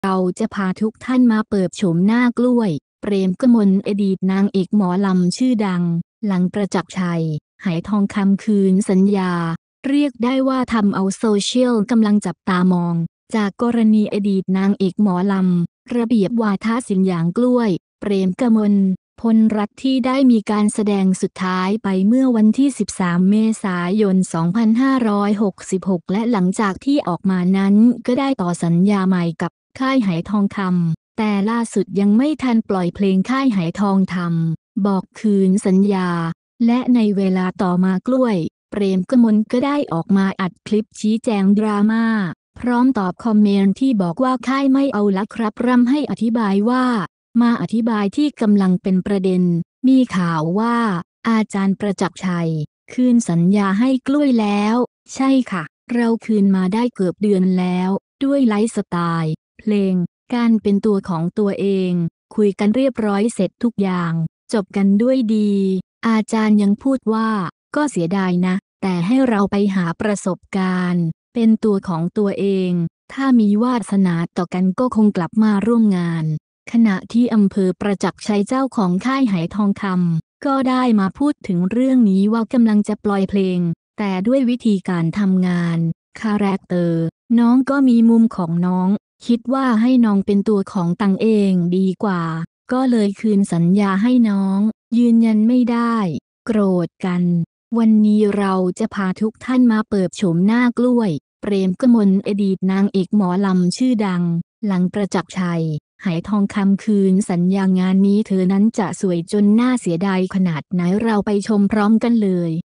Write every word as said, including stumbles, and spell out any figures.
เราจะพาทุกท่านมาเปิดโฉมหน้ากล้วย เปรมกมลอดีตนางเอกหมอลำชื่อดัง หลังประจักษ์ชัย ไหทองคำคืนสัญญา เรียกได้ว่าทำเอาโซเชียลกำลังจับตามอง จากกรณีอดีตนางเอกหมอลำ ระเบียบวาทศิลป์อย่างกล้วย เปรมกมล พลรัตน์ที่ได้มีการแสดงสุดท้ายไปเมื่อวันที่ สิบสาม เมษายน สองพันห้าร้อยหกสิบหก และหลังจากที่ออกมานั้นก็ได้ต่อสัญญาใหม่กับค่ายไหทองคำ แต่ล่าสุดยังไม่ทันปล่อยเพลงค่ายไหทองคำบอกคืนสัญญา และในเวลาต่อมากล้วย เปรมกมลก็ได้ออกมาอัดคลิปชี้แจงดราม่าพร้อมตอบคอมเมนต์ที่บอกว่าค่ายไม่เอาละครับร่ำให้อธิบายว่ามาอธิบายที่กำลังเป็นประเด็นมีข่าวว่าอาจารย์ประจักษ์ชัยคืนสัญญาให้กล้วยแล้วใช่ค่ะเราคืนมาได้เกือบเดือนแล้วด้วยไลฟ์สไตล์เพลงการเป็นตัวของตัวเองคุยกันเรียบร้อยเสร็จทุกอย่างจบกันด้วยดีอาจารย์ยังพูดว่าก็เสียดายนะแต่ให้เราไปหาประสบการณ์เป็นตัวของตัวเองถ้ามีวาสนาต่อกันก็คงกลับมาร่วมงานขณะที่อำเภอประจักษ์ชัยเจ้าของค่ายไหทองคำก็ได้มาพูดถึงเรื่องนี้ว่ากำลังจะปล่อยเพลงแต่ด้วยวิธีการทำงานคาแรคเตอร์น้องก็มีมุมของน้องคิดว่าให้น้องเป็นตัวของตังเองดีกว่าก็เลยคืนสัญญาให้น้องยืนยันไม่ได้โกรธกันวันนี้เราจะพาทุกท่านมาเปิดโฉมหน้ากล้วยเปรมกมลอดีตนางเอกหมอลำชื่อดังหลังประจักษ์ชัยไหทองคำคืนสัญญางานนี้เธอนั้นจะสวยจนน่าเสียดายขนาดไหนเราไปชมพร้อมกันเลย